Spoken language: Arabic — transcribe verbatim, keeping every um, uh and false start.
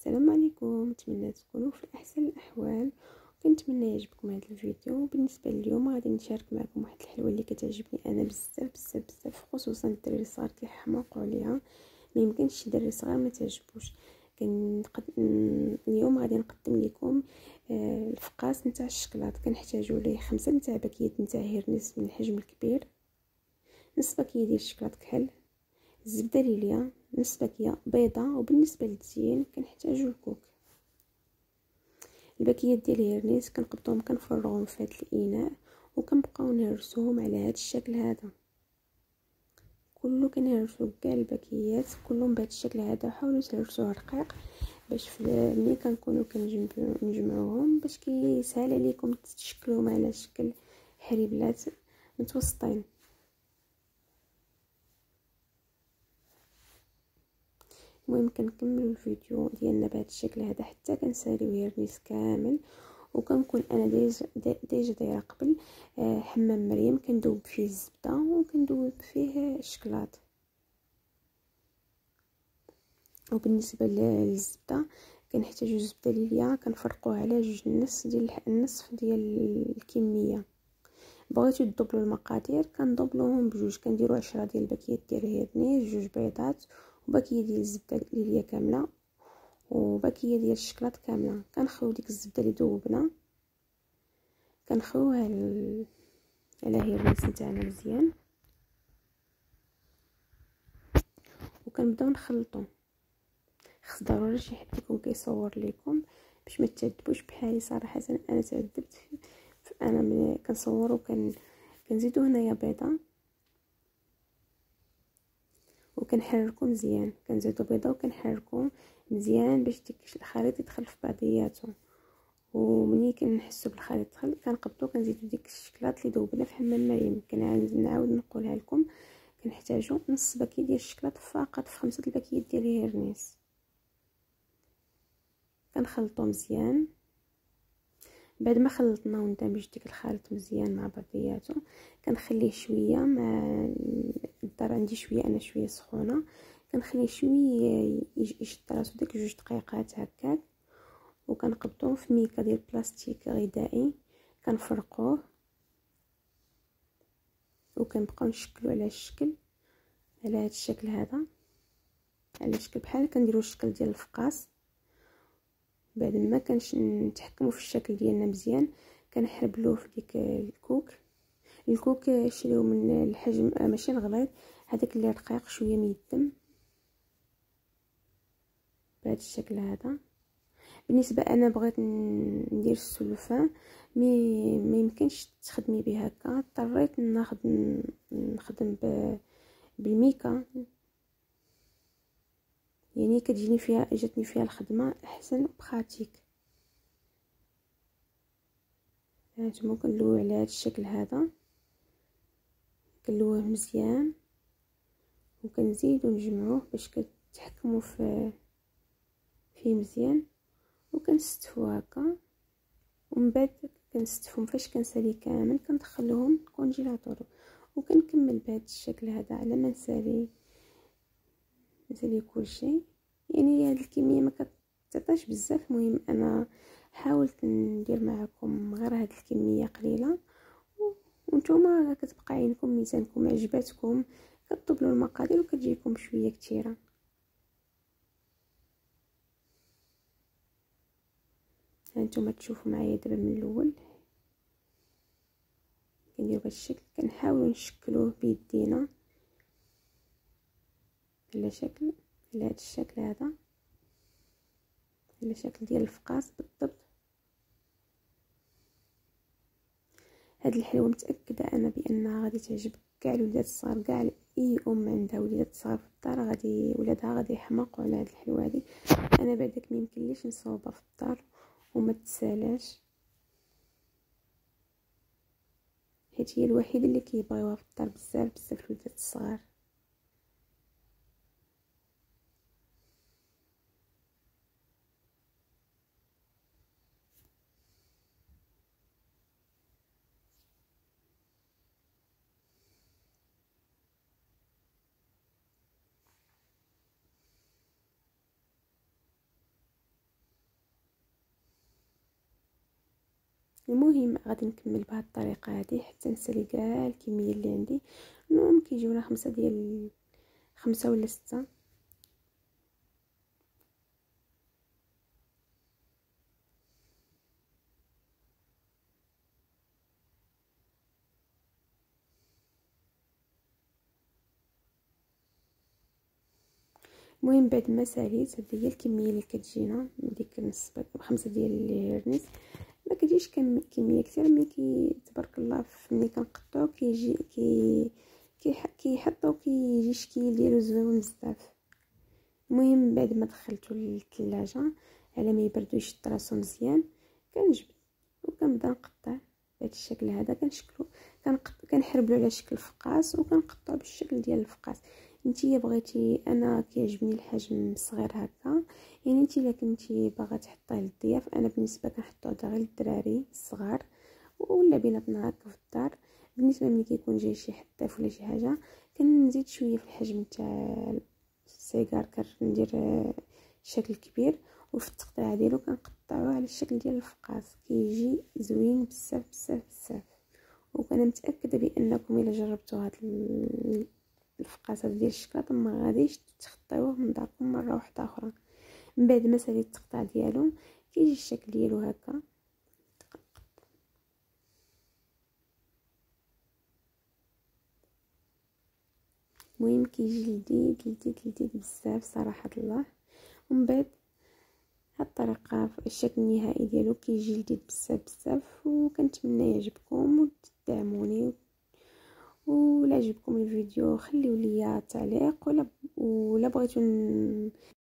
السلام عليكم، نتمنى تكونوا في احسن الاحوال. كنتمنى يعجبكم هذا الفيديو. بالنسبه لليوم غادي نشارك معكم واحد الحلوه اللي كتعجبني انا بزاف بزاف بزاف، خصوصا الدراري الصغار كيحماقوا عليها. ما يمكنش شي دري صغير ما تعجبوش. كنقد... اليوم غادي نقدم لكم آه الفقاس نتاع الشكلاط. كنحتاجوا ليه خمسة نتاع باكيات نتاع هيرنيس من الحجم الكبير، نص باكيه ديال الشكلاط كحل، الزبده ليليا نص باكيه بيضه، وبالنسبه للتزيين كنحتاجو الكوك. الباكيات ديال هيرنيس كنقبطوهم كنفرغوهم في هذا الاناء وكنبقاو نهرسوهم على هذا الشكل هذا. كله كنهرسو كاع الباكيات كلهم بهذا الشكل هذا. حاولوا تهرسوه رقيق باش ملي كنكونوا كنجمعوهم باش كيسهل عليكم تشكلوهم على شكل حريبلات متوسطين. المهم كنكملوا الفيديو ديالنا بهذا الشكل هذا حتى كنساليو هيرنيس كامل. وكنكون انا ديجا ديجا دايره قبل آه حمام مريم كندوب فيه الزبده وكندوب فيه الشكلاط. وبالنسبه للزبده كنحتاجو الزبده ليليا كنفرقوها على جوج النص ديال النصف ديال الكميه. بغيتو تدبلوا المقادير كندبلوهم بجوج، كنديروا عشرة ديال الباكيات ديال هيرنيس، جوج بيضات، وباكيه ديال الزبده ليليا كامله، وباكيه ديال الشكلاط كامله. كنخويو ديك الزبده اللي ذوبنا كنخويوها على على هيرنيس نتاعنا مزيان، وكنبداو نخلطو. خص ضروري شي حد يكون كيصور لكم باش ما تعذبوش بحالي. صراحه انا تعذبت انا ملي كنصور وكن كنزيدو هنايا بيضه وكنحركو مزيان. كنزيدو بيضه وكنحركو مزيان باش ديك الخليط يدخل في بعضياته. ومني كنحسو بالخليط دخل كنقبطو كنزيدو ديك الشكلاط اللي ذوبنا في حمام مريم. كنعاود نقولها لكم كنحتاجو نص باكيه ديال الشكلاط فقط في خمسة الباكيات ديال هيرنيس. كنخلطو مزيان. بعد ما خلطنا وندمج ديك الخليط مزيان مع بعضياته كنخليه شويه. مع الدار عندي شويه انا شويه سخونه، كنخليه شويه يشد راسو ديك جوج دقيقات هكاك. وكنقبطوه في ميكا ديال بلاستيك غذائي كنفرقوه وكنبقاو نشكلو على الشكل على هذا الشكل هذا، على شكل بحال كنديروا الشكل ديال الفقاس. بعد ما كنش نتحكموا في الشكل ديالنا مزيان كنحربلوه في ديك الكوك. الكوك شريو من الحجم ماشي الغليظ، هذاك اللي رقيق شويه ميدم بهذا الشكل هذا. بالنسبه انا بغيت ندير السلوفان مي ما يمكنش تخدمي به هكا، اضطريت ناخذ نخدم بالميكا. يعني كتجيني فيها جاتني فيها الخدمه احسن بخاتيك. هانتوما كنلويو على هذا الشكل هذا، كنلويه مزيان وكنزيدو نجمعوه باش كتحكموا في فيه مزيان. وكنستفوا هكا ومن بعد كنستفهم فاش كنسالي كامل كندخلوهم كونجيلاتور. وكنكمل بهذا الشكل هذا على ما نسالي نسالي كلشي. يعني هذه الكميه ما كتعطيش بزاف، المهم انا حاولت ندير معكم غير هذه الكميه قليله. وانتوما كتبقى عينكم ميزانكم عجباتكم كتطبلوا المقادير وكتجيكم شويه كثيره. هانتوما تشوفوا معايا دابا من الاول كندير بهذا الشكل. كنحاولوا نشكلوه بيدينا على شكل على هذا الشكل هذا، على شكل ديال الفقاس بالضبط. هاد الحلوه متاكده انا بانها غادي تعجب كاع الوليدات الصغار. كاع اي ام عندها وليدات صغار في الدار غادي ولادها غادي يحماقوا على هاد الحلوه هذه. انا بعدك ما يمكنليش نصاوبها في الدار وما تسالاش، حيت هي الوحيده اللي كيبغيوها في الدار بزاف بزاف الوليدات الصغار. المهم غادي نكمل بهذه الطريقه هذه حتى نسالي كاع الكميه اللي عندي. المهم كيجيونا خمسة ديال خمسة ولا ستة. المهم بعد ما ساليت، هذه هي الكميه اللي كتجينا من ديك نص خمسة ديال الهرنيس. ما كتجيش كميه كثيره، ملي كي تبارك الله ملي كنقطعو كيجي كي كيحطو كيجي الشكل ديالو زوين بزاف. المهم بعد ما دخلته للثلاجه على ما يبردو يشد راسو مزيان، كنجبد وكنبدا نقطع بهذا الشكل هذا. كنشكلو كنقط كنحربلو على شكل فقاس وكنقطعو بالشكل ديال الفقاس. نتيا بغيتي، انا كيعجبني الحجم صغير هكا، يعني نتي الا كنتي باغا تحطيه للضياف، انا بالنسبه كنحطو هذا غير للدراري الصغار ولا بيناتنا هكا في الدار. بالنسبه ملي كيكون جاي شي حد ضيف ولا شي حاجه كنزيد شويه في الحجم تاع السيجار، كندير شكل كبير وفي التقطيع ديالو كنقطعوه على الشكل ديال الفقاس، كيجي زوين بزاف بزاف بزاف. وكان متاكده بانكم الا جربتوا هذا الفقاس ديال الشكلاط ما غاديش تخطيوه من داركم مره واحده اخرى. من بعد ما ساليت التقطيع ديالو كيجي الشكل ديالو هكا. المهم كيجي لذيذ لذيذ لذيذ بزاف صراحه الله. ومن بعد هاد الطريقه الشكل النهائي ديالو كيجي لذيذ بزاف بزاف. وكنتمنى يعجبكم وتدعموني، ولا عجبكم الفيديو خليوا لي تعليق، ولا ولا بغيتو